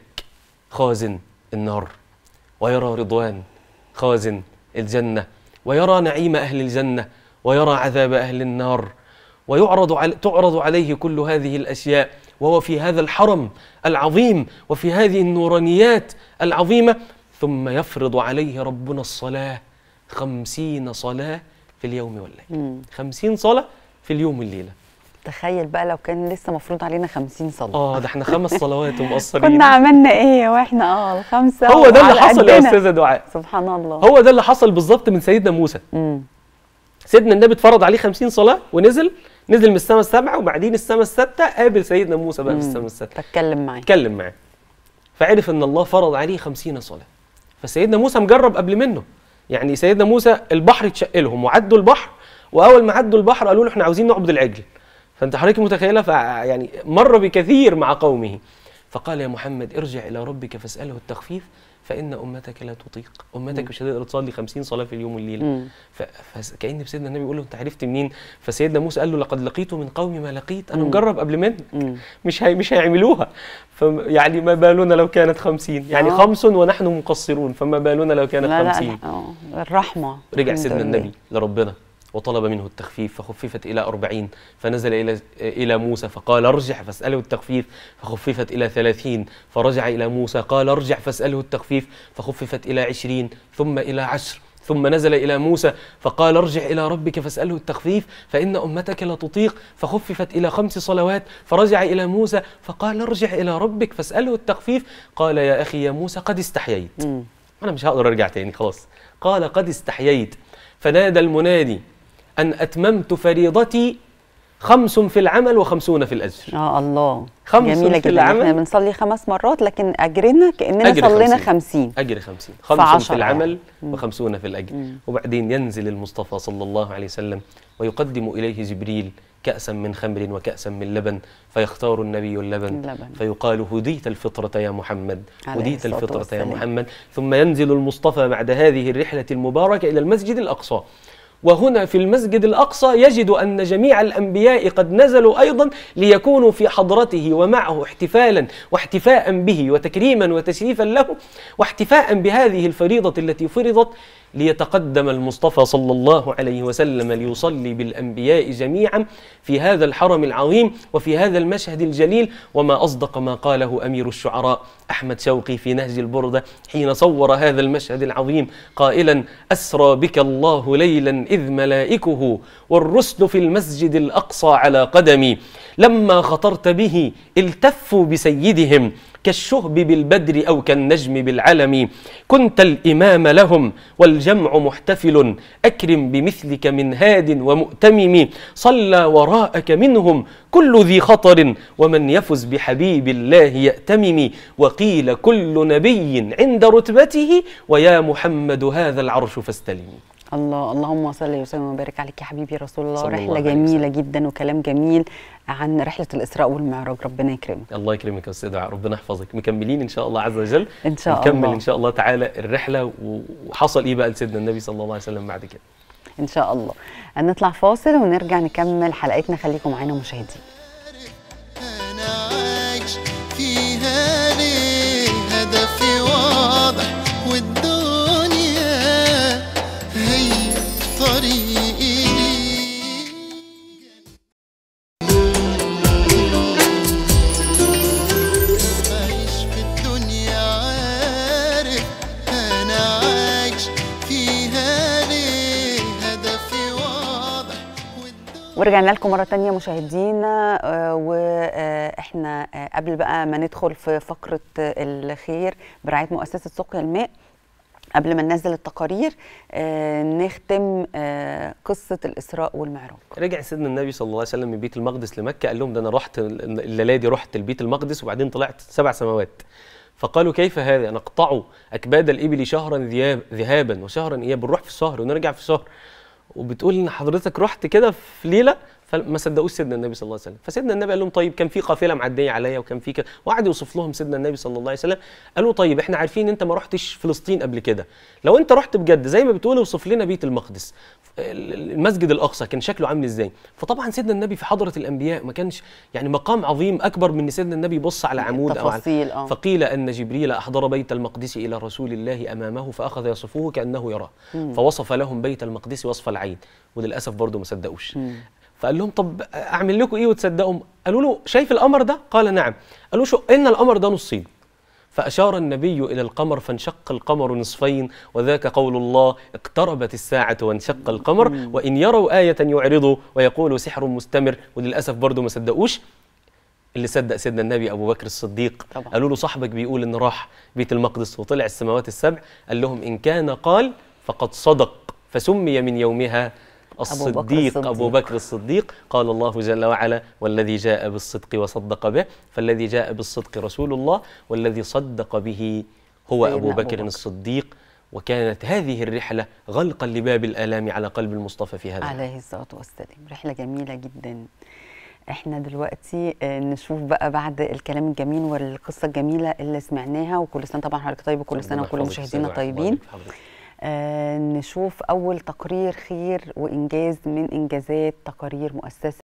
خازن النار، ويرى رضوان خازن الجنة، ويرى نعيم أهل الجنة، ويرى عذاب أهل النار، ويعرض علي تعرض عليه كل هذه الأشياء وهو في هذا الحرم العظيم وفي هذه النورانيات العظيمة. ثم يفرض عليه ربنا الصلاة خمسين صلاة في اليوم والليل. مم. خمسين صلاة في اليوم والليلة. تخيل بقى لو كان لسه مفروض علينا خمسين صلاة. اه ده احنا خمس صلوات ومقصرين. كنا عملنا ايه واحنا اه الخمسة. هو ده اللي وعلى حصل يا قدنا. أستاذة دعاء. سبحان الله. هو ده اللي حصل بالظبط من سيدنا موسى. مم. سيدنا النبي اتفرض عليه خمسين صلاة ونزل نزل من السماء السبعة وبعدين السماء الستة قابل سيدنا موسى بقى في السماء الستة تتكلم معاه. اتكلم معاه فعرف ان الله فرض عليه خمسين صلاة. فسيدنا موسى مجرب قبل منه، يعني سيدنا موسى البحر اتشق لهم وعدوا البحر، واول ما عدوا البحر قالوا له احنا عاوزين نعبد العجل. فانت حضرتك متخيله يعني مر بكثير مع قومه. فقال يا محمد ارجع الى ربك فاساله التخفيف فان امتك لا تطيق، امتك مش هتقدر تصلي خمسين صلاه في اليوم والليله. فكأن سيدنا النبي يقول له انت عرفت منين؟ فسيدنا موسى قال له لقد لقيت من قومي ما لقيت، انا مجرب قبل منك مش هي مش هيعملوها. يعني ما بالنا لو كانت خمسين، يعني آه. خمس ونحن مقصرون، فما بالنا لو كانت لا خمسين. لا لا الرحمه. رجع سيدنا النبي لربنا وطلب منه التخفيف فخففت إلى أربعين، فنزل إلى إلى موسى فقال ارجع فاسأله التخفيف فخففت إلى ثلاثين، فرجع إلى موسى قال ارجع فاسأله التخفيف فخففت إلى عشرين، ثم إلى عشر، ثم نزل إلى موسى فقال ارجع إلى ربك فاسأله التخفيف فإن أمتك لا تطيق، فخففت إلى خمس صلوات، فرجع إلى موسى فقال ارجع إلى ربك فاسأله التخفيف. قال يا أخي يا موسى قد استحييت، أنا مش هقدر أرجع تاني خلاص. قال قد استحييت، فنادى المنادي أن أتممت فريضتي خمس في العمل وخمسون في الأجر. اه الله خمس جميلة في جدا. العمل. احنا بنصلي خمس مرات لكن أجرنا كأننا أجر صلينا خمسين. خمسين. أجر خمسين، خمس في العمل يعني. وخمسون في الأجر. وبعدين ينزل المصطفى صلى الله عليه وسلم ويقدم إليه جبريل كأسا من خمر وكأسا من لبن، فيختار النبي اللبن اللبن. فيقال هديت الفطرة يا محمد، عليه هديت الصلاة الفطرة يا والسلام. محمد. ثم ينزل المصطفى بعد هذه الرحلة المباركة إلى المسجد الأقصى، وهنا في المسجد الأقصى يجد أن جميع الأنبياء قد نزلوا أيضا ليكونوا في حضرته ومعه احتفالا واحتفاء به وتكريما وتشريفا له واحتفاء بهذه الفريضة التي فرضت، ليتقدم المصطفى صلى الله عليه وسلم ليصلي بالأنبياء جميعا في هذا الحرم العظيم وفي هذا المشهد الجليل. وما أصدق ما قاله أمير الشعراء أحمد شوقي في نهج البردة حين صور هذا المشهد العظيم قائلا: أسرى بك الله ليلا إذ ملائكه والرسل في المسجد الأقصى على قدمي، لما خطرت به التفوا بسيدهم كالشهب بالبدر أو كالنجم بالعلم، كنت الإمام لهم والجمع محتفل، أكرم بمثلك من هاد ومؤتمم، صلى وراءك منهم كل ذي خطر، ومن يفز بحبيب الله يأتمم، وقيل كل نبي عند رتبته، ويا محمد هذا العرش فاستلمي. الله، اللهم صل وسلم وبارك عليك يا حبيبي رسول الله. صلى الله رحلة عليه جميلة وسلم. جدا وكلام جميل عن رحلة الإسراء والمعراج، ربنا يكرمك. الله يكرمك يا أستاذ دعاء، ربنا يحفظك. مكملين إن شاء الله عز وجل، إن شاء نكمل الله. إن شاء الله تعالى الرحلة، وحصل إيه بقى لسيدنا النبي صلى الله عليه وسلم بعد كده. إن شاء الله. هنطلع فاصل ونرجع نكمل حلقتنا، خليكم معانا مشاهدين. أنا عايش فيها ليه؟ هدفي واضح والدنيا هي طريقي ليه. عايش في الدنيا عارف أنا عايش فيها ليه؟ هدفي واضح والدنيا. ورجعنا لكم مرة تانية مشاهدينا، آه، وإحنا آه، قبل بقى ما ندخل في فقرة آه، الخير برعاية مؤسسة سقيا الماء، قبل ما ننزل التقارير آه، نختم آه، قصة الإسراء والمعراج. رجع سيدنا النبي صلى الله عليه وسلم من بيت المقدس لمكة، قال لهم ده أنا رحت الليلة دي، رحت البيت المقدس وبعدين طلعت سبع سماوات. فقالوا كيف هذا؟ نقطع أكباد الإبل شهرا ذياب- ذهابا وشهرا إيابا، بنروح في الشهر ونرجع في الشهر، وبتقول إن حضرتك رحت كده في ليلة؟ فما صدقوش سيدنا النبي صلى الله عليه وسلم. فسيدنا النبي قال لهم طيب كان في قافله معديه عليا وكان في كده، وقعد يوصف لهم سيدنا النبي صلى الله عليه وسلم. قالوا طيب احنا عارفين ان انت ما رحتش فلسطين قبل كده، لو انت رحت بجد زي ما بتقول اوصف لنا بيت المقدس، المسجد الاقصى كان شكله عامل ازاي؟ فطبعا سيدنا النبي في حضره الانبياء ما كانش يعني مقام عظيم اكبر من ان سيدنا النبي يبص على عمود او على تفاصيل. اه فقيل ان جبريل احضر بيت المقدس الى رسول الله امامه فاخذ يصفه كانه يراه، فوصف لهم بيت المقدس وصف العين، وللاسف برضه ما صدقوش. مم. فقال لهم طب اعمل لكم ايه وتصدقوا؟ قالوا له شايف القمر ده؟ قال نعم. قالوا شو ان القمر ده نصين، فاشار النبي الى القمر فانشق القمر نصفين، وذاك قول الله اقتربت الساعه وانشق القمر مم. وان يروا ايه يعرضوا ويقولوا سحر مستمر، وللاسف برضه ما صدقوش. اللي صدق سيدنا النبي ابو بكر الصديق. طبعا. قالوا له صاحبك بيقول ان راح بيت المقدس وطلع السماوات السبع، قال لهم ان كان قال فقد صدق، فسمي من يومها الصديق أبو بكر الصديق. أبو بكر الصديق. قال الله جل وعلا والذي جاء بالصدق وصدق به، فالذي جاء بالصدق رسول الله والذي صدق به هو سيدنا أبو أبو بكر بكر. الصديق. وكانت هذه الرحلة غلقا لباب الآلام على قلب المصطفى في هذا العام. عليه الصلاة والسلام. رحلة جميلة جدا. احنا دلوقتي آه، نشوف بقى بعد الكلام الجميل والقصة الجميلة اللي سمعناها، وكل سنة طبعا حضرتك طيب وكل سنة ربنا وكل يحفظك مشاهدينا أستاذ وعي. طيبين. بارك في حضرتك. آه نشوف أول تقرير خير وإنجاز من إنجازات تقارير مؤسسة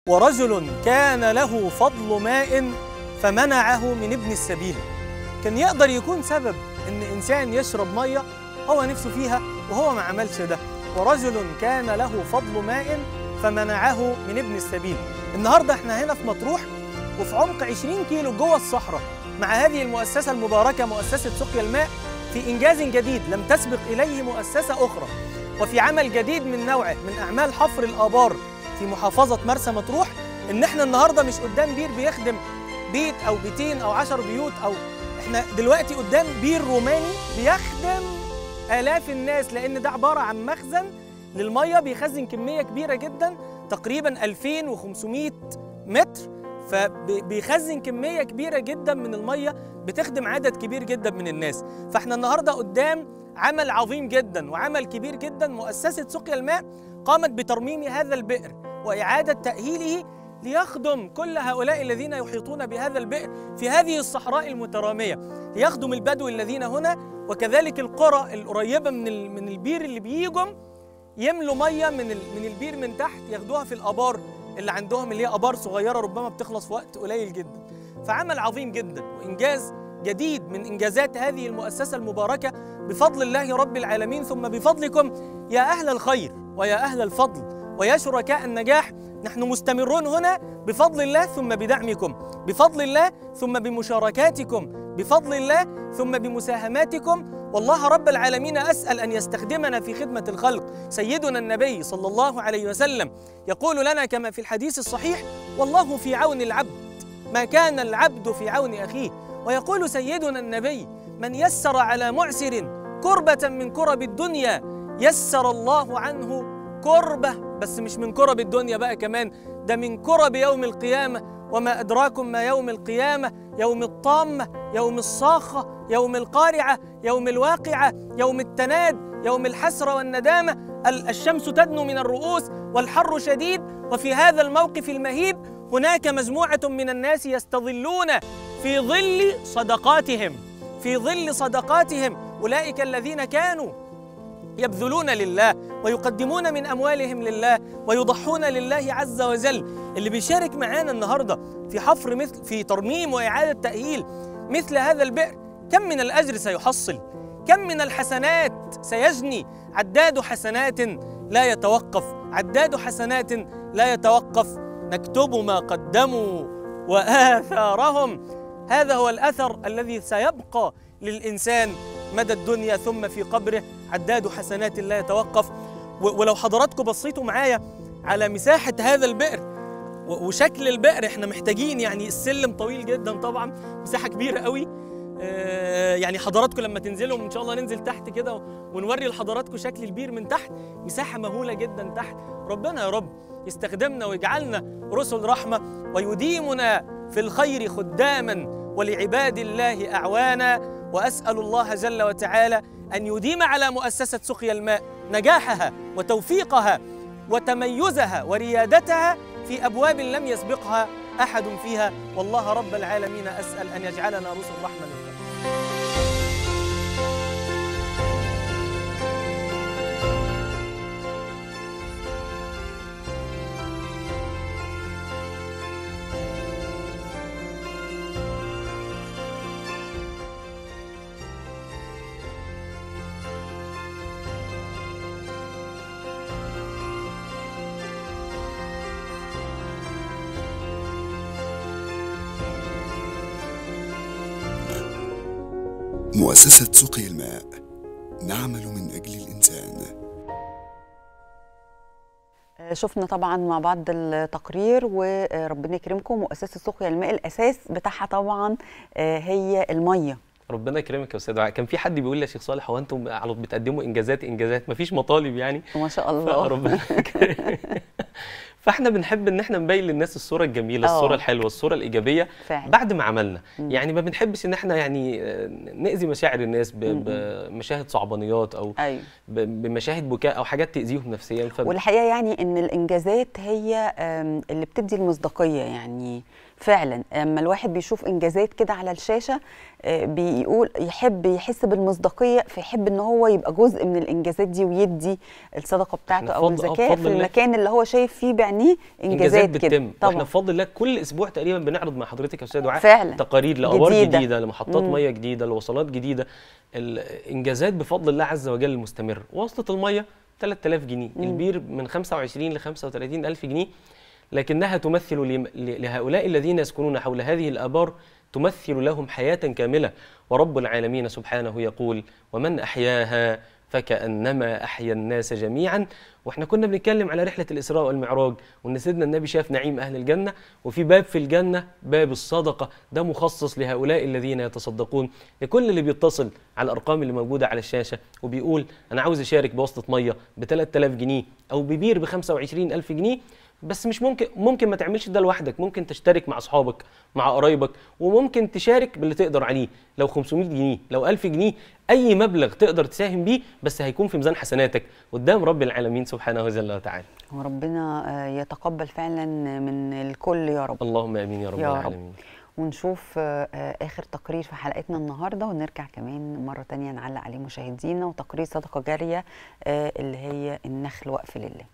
ورجل كان له فضل ماء فمنعه من ابن السبيل. كان يقدر يكون سبب ان انسان يشرب ميه هو نفسه فيها وهو ما عملش ده. ورجل كان له فضل ماء فمنعه من ابن السبيل. النهارده احنا هنا في مطروح وفي عمق عشرين كيلو جوه الصحراء مع هذه المؤسسه المباركه مؤسسه سقيا الماء في انجاز جديد لم تسبق اليه مؤسسه اخرى، وفي عمل جديد من نوعه من اعمال حفر الابار في محافظه مرسى مطروح. ان احنا النهارده مش قدام بير بيخدم بيت او بيتين او عشر بيوت، او احنا دلوقتي قدام بير روماني بيخدم آلاف الناس، لأن ده عبارة عن مخزن للمية بيخزن كمية كبيرة جدا تقريبا ألفين وخمسمائة متر، فبيخزن كمية كبيرة جدا من المية بتخدم عدد كبير جدا من الناس. فاحنا النهاردة قدام عمل عظيم جدا وعمل كبير جدا. مؤسسة سقيا الماء قامت بترميم هذا البئر وإعادة تأهيله ليخدم كل هؤلاء الذين يحيطون بهذا البئر في هذه الصحراء المترامية، ليخدم البدو الذين هنا وكذلك القرى القريبة من من البير اللي بيجوا يملوا مية من من البير من تحت ياخدوها في الآبار اللي عندهم، اللي هي آبار صغيرة ربما بتخلص في وقت قليل جدا. فعمل عظيم جدا وإنجاز جديد من إنجازات هذه المؤسسة المباركة بفضل الله رب العالمين، ثم بفضلكم يا أهل الخير ويا أهل الفضل ويا شركاء النجاح. نحن مستمرون هنا بفضل الله ثم بدعمكم، بفضل الله ثم بمشاركاتكم، بفضل الله ثم بمساهماتكم. والله رب العالمين أسأل أن يستخدمنا في خدمة الخلق. سيدنا النبي صلى الله عليه وسلم يقول لنا كما في الحديث الصحيح: والله في عون العبد ما كان العبد في عون أخيه. ويقول سيدنا النبي: من يسر على معسر كربة من كرب الدنيا يسر الله عنه كربة، بس مش من كرب الدنيا بقى كمان، ده من كرب يوم القيامة. وما أدراكم ما يوم القيامة: يوم الطامة، يوم الصاخة، يوم القارعة، يوم الواقعة، يوم التناد، يوم الحسرة والندامة. الشمس تدنو من الرؤوس والحر شديد، وفي هذا الموقف المهيب هناك مجموعة من الناس يستظلون في ظل صدقاتهم، في ظل صدقاتهم. أولئك الذين كانوا يبذلون لله ويقدمون من أموالهم لله ويضحون لله عز وجل. اللي بيشارك معانا النهاردة في حفر مثل في ترميم وإعادة تأهيل مثل هذا البئر، كم من الأجر سيحصل؟ كم من الحسنات سيجني؟ عداد حسنات لا يتوقف، عداد حسنات لا يتوقف. نكتب ما قدموا وآثارهم. هذا هو الأثر الذي سيبقى للإنسان مدى الدنيا ثم في قبره، عداد حسنات لا يتوقف. ولو حضراتكم بصيتوا معايا على مساحة هذا البئر وشكل البئر، احنا محتاجين يعني السلم طويل جدا طبعا، مساحة كبيرة قوي. اه يعني حضراتكم لما تنزلوا ان شاء الله ننزل تحت كده ونوري لحضراتكم شكل البير من تحت، مساحة مهولة جدا تحت. ربنا يا رب يستخدمنا ويجعلنا رسل رحمة ويديمنا في الخير خداما ولعباد الله أعوانا. وأسأل الله جل وتعالى أن يديم على مؤسسة سقيا الماء نجاحها وتوفيقها وتميزها وريادتها في أبواب لم يسبقها أحد فيها. والله رب العالمين أسأل أن يجعلنا رسل رحمة لله. مؤسسة سقيا الماء، نعمل من أجل الإنسان. شفنا طبعا مع بعض التقرير، وربنا يكرمكم. مؤسسة سقيا الماء الأساس بتاعها طبعا هي المية. ربنا يكرمك يا استاذ. كان في حد بيقول لي يا شيخ صالح: هو انتم على بتقدموا انجازات انجازات مفيش مطالب يعني؟ ما شاء الله. ربنا فاحنا بنحب ان احنا نبين للناس الصوره الجميله، أوه. الصوره الحلوه، الصوره الايجابيه فعلا. بعد ما عملنا مم. يعني ما بنحبش ان احنا يعني ناذي مشاعر الناس بمشاهد صعبانيات او أيوه. بمشاهد بكاء او حاجات تاذيهم نفسيا. والحقيقه يعني ان الانجازات هي اللي بتدي المصداقيه يعني فعلا لما الواحد بيشوف انجازات كده على الشاشه آه، بيقول يحب يحس بالمصداقيه، فيحب ان هو يبقى جزء من الانجازات دي ويدي الصدقه بتاعته إحنا او بفضل- آه، الزكاه بفضل في الله. المكان اللي هو شايف فيه بعينيه انجازات, انجازات كده بتتم، واحنا طبعا. بفضل الله كل اسبوع تقريبا بنعرض مع حضرتك يا استاذ دعاء فعلا. تقارير لابار جديدة. جديده, لمحطات مم. ميه جديده، لوصلات جديده. الانجازات بفضل الله عز وجل مستمره. وصلة الميه ثلاثة آلاف جنيه، مم. البير من خمسة وعشرين ل خمسة وثلاثين ألف جنيه، لكنها تمثل لم- ل- لهؤلاء الذين يسكنون حول هذه الآبار تمثل لهم حياة كاملة. ورب العالمين سبحانه يقول: ومن أحياها فكأنما أحيا الناس جميعا. واحنا كنا بنتكلم على رحلة الإسراء والمعراج، وإن سيدنا النبي شاف نعيم أهل الجنة، وفي باب في الجنة باب الصدقة، ده مخصص لهؤلاء الذين يتصدقون. لكل اللي بيتصل على الأرقام اللي موجودة على الشاشة وبيقول أنا عاوز أشارك بواسطة مية ب ثلاثة آلاف جنيه أو ببير ب خمسة وعشرين ألف جنيه، بس مش ممكن ممكن ما تعملش ده لوحدك، ممكن تشترك مع اصحابك مع قرايبك، وممكن تشارك باللي تقدر عليه، لو خمسمائة جنيه لو ألف جنيه، اي مبلغ تقدر تساهم بيه، بس هيكون في ميزان حسناتك قدام رب العالمين سبحانه وجل وتعالى. وربنا آه، يتقبل فعلا من الكل يا رب. اللهم امين يا رب يا رب. العالمين. ونشوف آه، آه، اخر تقرير في حلقتنا النهارده، ونرجع كمان مره تانية نعلق عليه مشاهدينا، وتقرير صدقه جاريه آه، اللي هي النخل وقف لله.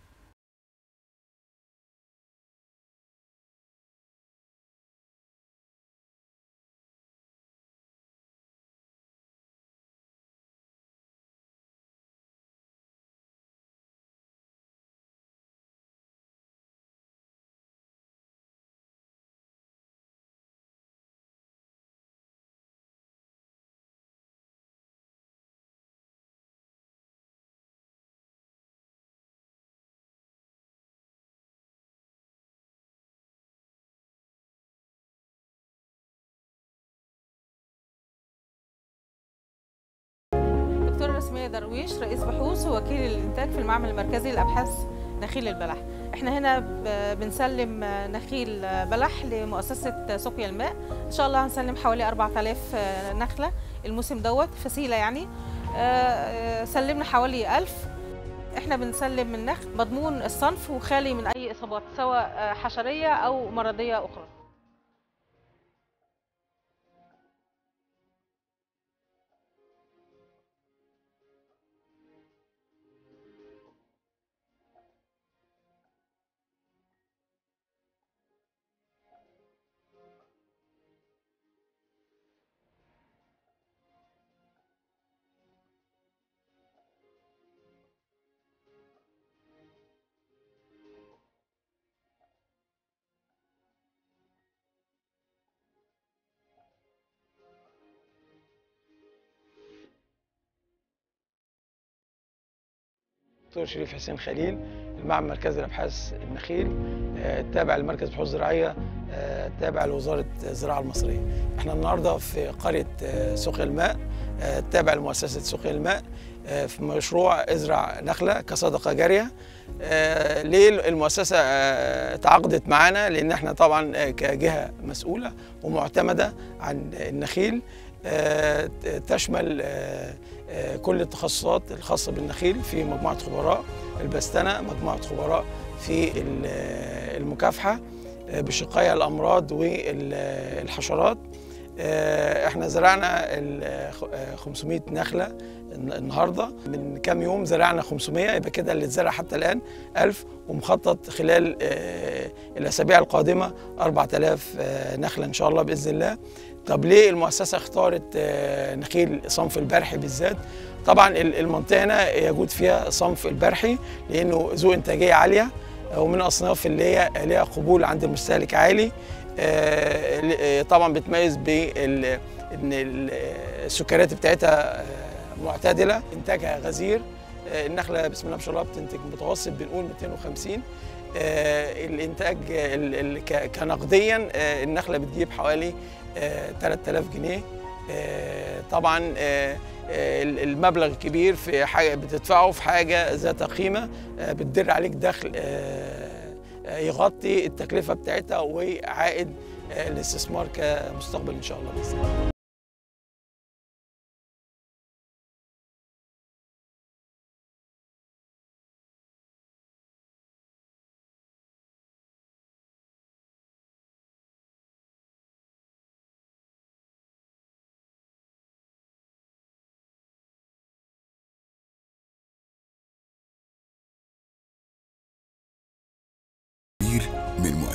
دكتورة رسمية درويش، رئيس بحوث ووكيل الإنتاج في المعمل المركزي للأبحاث نخيل البلح. احنا هنا ب- بنسلم نخيل بلح لمؤسسة سقيا الماء. إن شاء الله هنسلم حوالي أربعة آلاف نخلة الموسم دوت، فسيلة يعني. آه، سلمنا حوالي ألف. احنا بنسلم النخل مضمون الصنف وخالي من أي إصابات سواء حشرية أو مرضية أخرى. دكتور شريف حسين خليل، المعمل المركزي لابحاث النخيل، آه، تابع لمركز بحوث زراعيه، آه، تابع لوزاره الزراعه المصريه. احنا النهارده في قريه آه، سقيا الماء، آه، تابع لمؤسسه سقيا الماء، آه، في مشروع ازرع نخله كصدقه جاريه. آه، ليه المؤسسه آه، تعاقدت معانا؟ لان احنا طبعا آه، كجهه مسؤوله ومعتمده عن النخيل، آه، تشمل آه، آه، كل التخصصات الخاصة بالنخيل في مجموعة خبراء البستنة، مجموعة خبراء في ال- آه، المكافحة آه، بشقايا الأمراض والحشرات. آه، احنا زرعنا ال- آه، خمسمائة نخلة النهارده. من كام يوم زرعنا خمسمائة، يبقى كده اللي اتزرع حتى الآن ألف، ومخطط خلال آه، الأسابيع القادمة أربعة آلاف آه، نخلة إن شاء الله بإذن الله. طب ليه المؤسسة اختارت آه، نخيل صنف البرحي بالذات؟ طبعا ال- المنطقة هنا يجود فيها صنف البرحي لأنه ذو إنتاجية عالية، ومن الأصناف اللي هي لها قبول عند المستهلك عالي. آه، ل- آه، طبعا بتميز بال إن ال- السكريات بتاعتها آه، معتدلة، إنتاجها غزير. آه، النخلة بسم الله ما شاء الله بتنتج متوسط بنقول مئتين وخمسين. آه، الإنتاج ال- ال- ك- كنقديا آه، النخلة بتجيب حوالي آه، ثلاثة آلاف جنيه. آه، طبعا آه، آه، المبلغ الكبير في حاجة بتدفعه في حاجة ذات قيمة آه، بتدر عليك دخل آه، آه، يغطي التكلفة بتاعتها وعائد آه، الاستثمار كمستقبل إن شاء الله بإذن الله.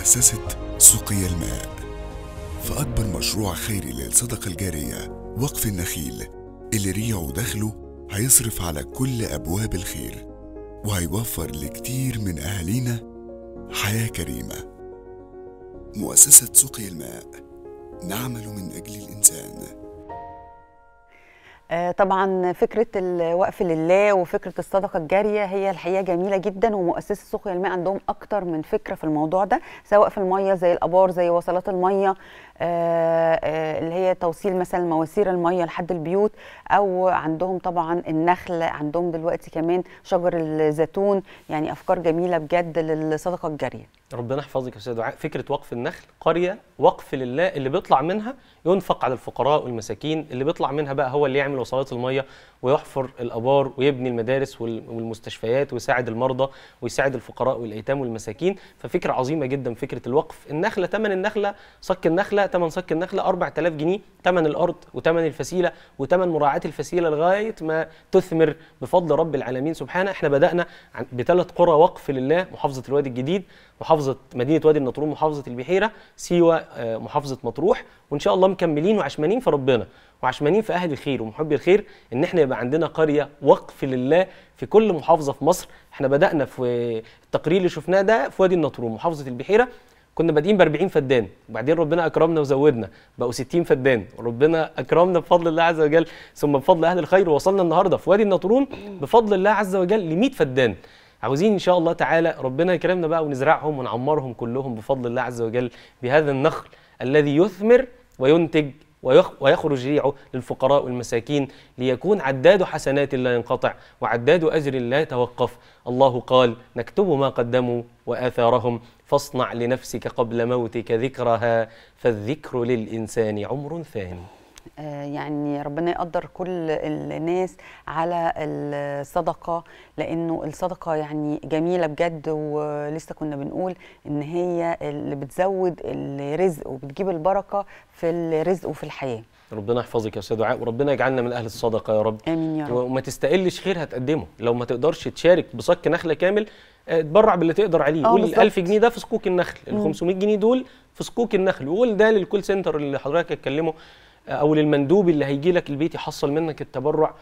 مؤسسة سقي الماء فأكبر مشروع خيري للصدقة الجارية وقف النخيل اللي ريعه دخله هيصرف على كل أبواب الخير وهيوفر لكتير من أهالينا حياة كريمة. مؤسسة سقي الماء، نعمل من أجل الإنسان. طبعا فكرة الوقف لله وفكرة الصدقة الجارية هي الحقيقة جميلة جدا، ومؤسسة سقيا الماء عندهم أكتر من فكرة في الموضوع ده، سواء في المية زي الآبار زي وصلات المية اللي هي توصيل مثلا مواسير المية لحد البيوت، أو عندهم طبعا النخل، عندهم دلوقتي كمان شجر الزيتون، يعني أفكار جميلة بجد للصدقة الجارية. ربنا يحفظك يا استاذ دعاء. فكره وقف النخل قريه وقف لله، اللي بيطلع منها ينفق على الفقراء والمساكين، اللي بيطلع منها بقى هو اللي يعمل وصلات الميه ويحفر الابار ويبني المدارس والمستشفيات ويساعد المرضى ويساعد الفقراء والايتام والمساكين. ففكره عظيمه جدا فكره الوقف. النخله، ثمن النخله، صك النخله، ثمن صك النخله أربعة آلاف جنيه، ثمن الارض وثمن الفسيله وثمن مراعاه الفسيله لغايه ما تثمر بفضل رب العالمين سبحانه. احنا بدانا بثلاث قرى وقف لله، محافظه الوادي الجديد، محافظه مدينه وادي النطرون، محافظه البحيره، سيوه محافظه مطروح، وان شاء الله مكملين وعشمانين في ربنا وعشمانين في اهل الخير ومحبي الخير ان احنا يبقى عندنا قريه وقف لله في كل محافظه في مصر. احنا بدانا في التقرير اللي شفناه ده في وادي النطرون محافظه البحيره، كنا بادئين ب أربعين فدان، وبعدين ربنا اكرمنا وزودنا بقوا ستين فدان، وربنا اكرمنا بفضل الله عز وجل ثم بفضل اهل الخير، ووصلنا النهارده في وادي النطرون بفضل الله عز وجل ل مئة فدان. عاوزين ان شاء الله تعالى ربنا يكرمنا بقى ونزرعهم ونعمرهم كلهم بفضل الله عز وجل بهذا النخل الذي يثمر وينتج ويخرج ريعه للفقراء والمساكين، ليكون عداد حسنات لا ينقطع وعداد أجر لا يتوقف. الله قال: نكتب ما قدموا وآثارهم فاصنع لنفسك قبل موتك ذكرها فالذكر للإنسان عمر ثاني. يعني ربنا يقدر كل الناس على الصدقة، لأنه الصدقة يعني جميلة بجد، ولسه كنا بنقول إن هي اللي بتزود الرزق وبتجيب البركة في الرزق وفي الحياة. ربنا يحفظك يا استاذ دعاء، وربنا يجعلنا من اهل الصدقه يا رب. امين يا رب. وما تستقلش خير هتقدمه، لو ما تقدرش تشارك بصك نخله كامل اتبرع باللي تقدر عليه. قول ال ألف جنيه ده في صكوك النخل، ال خمسمائة جنيه دول في صكوك النخل، وقول ده للكول سنتر اللي حضرتك هتكلمه او للمندوب اللي هيجي لك البيت يحصل منك التبرع،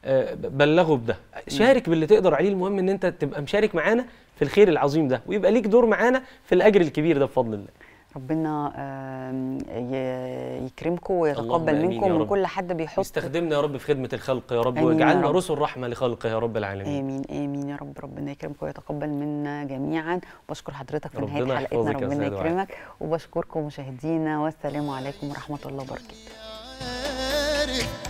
بلغه بده. شارك باللي تقدر عليه، المهم ان انت تبقى مشارك معانا في الخير العظيم ده ويبقى ليك دور معانا في الاجر الكبير ده بفضل الله. ربنا يكرمكم ويتقبل منكم ومن كل حد بيحط. يستخدمنا يا رب في خدمة الخلق يا رب، واجعلنا رسل رحمة لخلقه يا رب العالمين. آمين آمين يا رب. ربنا يكرمكم ويتقبل منا جميعا. بشكر حضرتك في نهاية حلقتنا، ربنا يكرمك، وبشكركم مشاهدينا، والسلام عليكم ورحمة الله وبركاته.